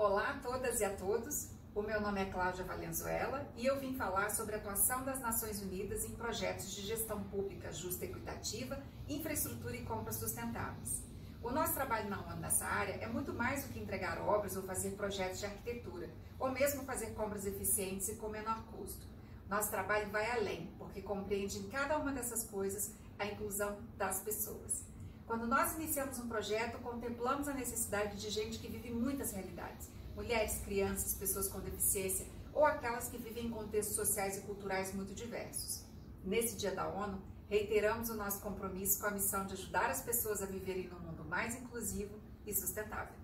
Olá a todas e a todos, o meu nome é Cláudia Valenzuela e eu vim falar sobre a atuação das Nações Unidas em projetos de gestão pública justa e equitativa, infraestrutura e compras sustentáveis. O nosso trabalho na ONU nessa área é muito mais do que entregar obras ou fazer projetos de arquitetura, ou mesmo fazer compras eficientes e com menor custo. Nosso trabalho vai além, porque compreende em cada uma dessas coisas a inclusão das pessoas. Quando nós iniciamos um projeto, contemplamos a necessidade de gente que vive muitas realidades, mulheres, crianças, pessoas com deficiência ou aquelas que vivem em contextos sociais e culturais muito diversos. Nesse Dia da ONU, reiteramos o nosso compromisso com a missão de ajudar as pessoas a viverem num mundo mais inclusivo e sustentável.